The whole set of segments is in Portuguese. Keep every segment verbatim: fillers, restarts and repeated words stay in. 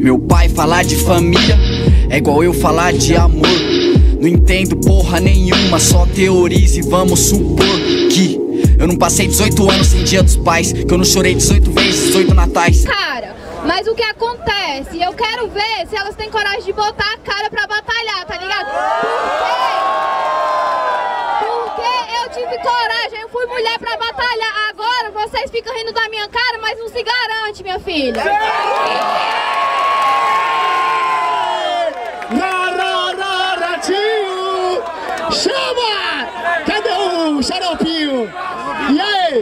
Meu pai falar de família é igual eu falar de amor. Não entendo porra nenhuma, só teorize, vamos supor que eu não passei dezoito anos sem dia dos pais, que eu não chorei dezoito vezes, dezoito natais. Cara, mas o que acontece? Eu quero ver se elas têm coragem de botar a cara pra batalhar, tá ligado? Por quê? Porque eu tive coragem, eu fui mulher pra batalhar. Agora vocês ficam rindo da minha cara, mas não se garante, minha filha. Chama! Cadê o xaropinho? E aí?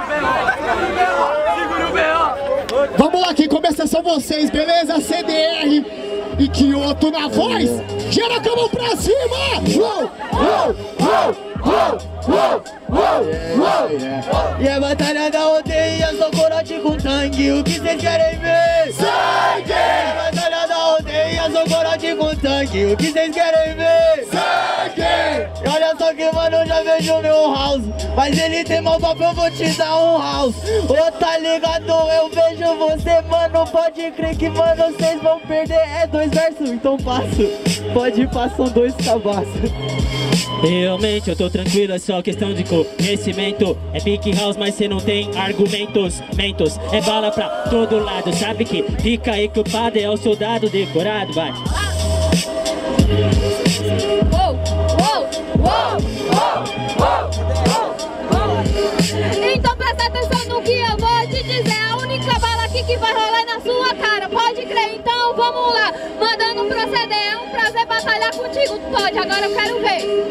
Vamos lá, quem começa são vocês, beleza? C D R e Kyoto na voz. Gira com a mão pra cima! Uou, uou, uou, uou, uou, uou, uou. E a batalha da aldeia, sou corote com tangue. O que vocês querem ver? Sangue! E a batalha da aldeia, sou corote com tangue. O que vocês querem ver? Sangue! E olha só que, mano, eu já vejo meu house. Mas ele tem mal papo, eu vou te dar um house. Ô, tá ligado? Eu vejo você, mano. Pode crer que, mano, vocês vão perder. É dois versos, então passo. Pode ir, passam dois cabaços. Realmente eu tô tranquilo, é só questão de conhecimento. É big house, mas cê não tem argumentos. Mentos, é bala pra todo lado. Sabe que fica equipado, é o soldado decorado, vai. Uou, uou, uou, uou, uou. Então presta atenção no que eu vou te dizer. A única bala aqui que vai rolar na sua cara, pode crer. Então vamos lá, mandando proceder. É um prazer batalhar contigo, pode, agora eu quero ver.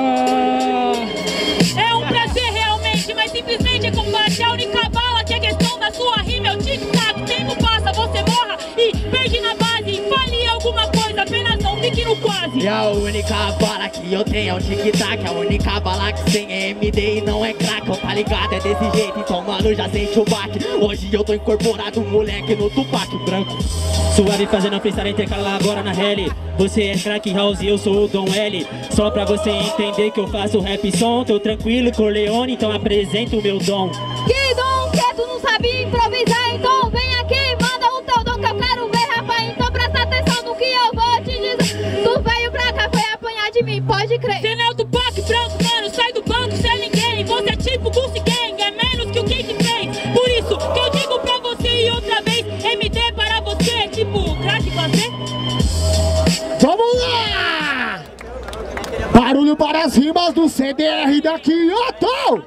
É um prazer realmente, mas simplesmente é combate. A única bala que é questão da sua rima é o tic-tac. Tempo passa, você morra e perde na base. Fale alguma coisa, apenas não fique no quase. E a única bala que eu tenho é um tic-tac. A única bala que sem é M D e não é crack. Tá ligado? É desse jeito, então mano já sente o baque. Hoje eu tô incorporado, moleque, no Tupac branco. Suave fazendo freestyle intercalar agora na rally. Você é crack house e eu sou o Dom L. Só pra você entender que eu faço rap som. Tô tranquilo, Corleone, então apresento o meu dom. Que dom que tu não sabe improvisar, então vem aqui, manda o teu dom que eu quero ver, rapaz. Então presta atenção no que eu vou te dizer. Tu veio pra cá, foi apanhar de mim, pode crer. Cê não é o Tupac branco, mano, sai do banco, cê é ninguém. Você é tipo Gucci Gang, é menos que o que te fez. Por isso que eu digo pra você e outra vez, M D para você é tipo crack fazer. Vamos lá! Barulho para as rimas do C D R da Kyoto!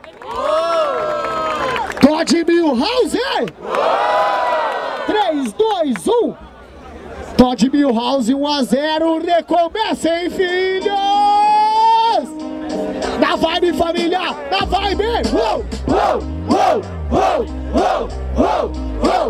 Todd Milhouse! três, dois, um! Todd Milhouse um a zero, recomecem, filhos! Na vibe, família! Na vibe! Uou, uou, uou, uou, uou, uou, uou.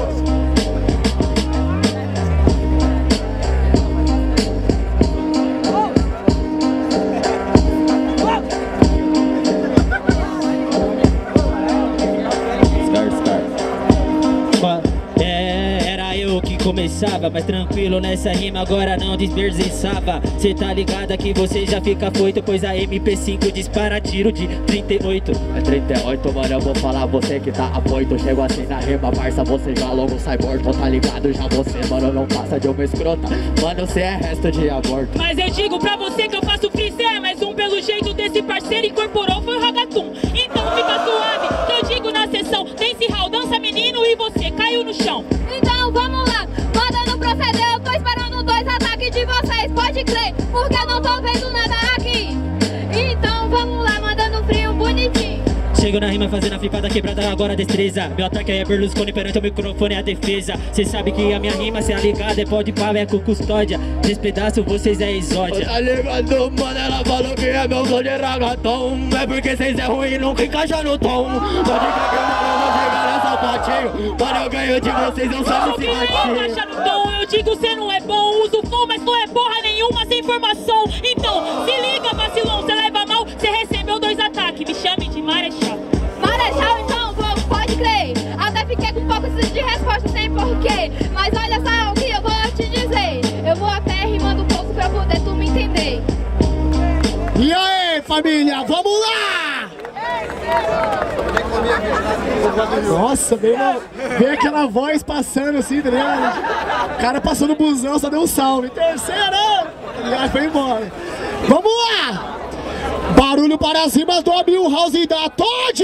Começava, mas tranquilo nessa rima, agora não desperdiçava. Cê tá ligado que você já fica foito, pois a M P cinco dispara tiro de trinta e oito. É trinta e oito, mano, eu vou falar, você que tá apoito. Chego assim na rima, parça, você já logo sai morto. Tá ligado já você, mano, não passa de uma escrota. Mano, cê é resto de aborto. Mas eu digo pra você que eu faço freestyle, mas um pelo jeito desse parceiro incorporou foi o Ragatum. Então fica suave, que eu digo na sessão. Dance hall, dança menino e você caiu no chão. Então vamos lá, mandando proceder, eu tô esperando dois ataques de vocês, pode crer, porque eu não tô vendo nada aqui. Então vamos lá, mandando frio bonitinho. Chego na rima fazendo a flipada quebrada, agora a destreza. Meu ataque é Berlusconi perante o microfone é a defesa. Cê sabe que a minha rima, cê é ligada, é pode pá, é com custódia. Despedaço, vocês é exódia. Tá ligado, mano, ela falou que é meu som de ragaton. É porque cês é ruim e nunca encaixa no tom. Pode crer que mano, eu vou chegar nessa patinho. Mano, eu ganho de vocês, eu só que nem encaixa no tom, eu digo cê não é bom. Uso flow, mas não é porra nenhuma sem informação. Então, se liga, vacilão, cê leva mal, cê recebeu dois ataques. Me chame de Marechal. Marechal, então, vamos, pode crer. Até fiquei com um pouco de resposta sem porquê. Mas olha só o que eu vou te dizer. Eu vou até rimando um pouco pra poder tu me entender. E aí, família, vamos lá! Nossa, veio, uma, veio aquela voz passando assim, tá ligado? O cara passou no busão, só deu um salve. Terceira! E aí foi embora. Vamos lá! Barulho para as rimas do Milhouse da Todd!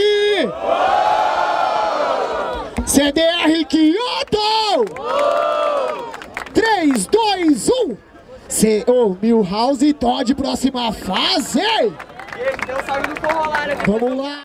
C D R Kyoto! três, dois, um! C O Milhouse Todd, próxima fase! Deu salve no forró lá, né? Vamos lá!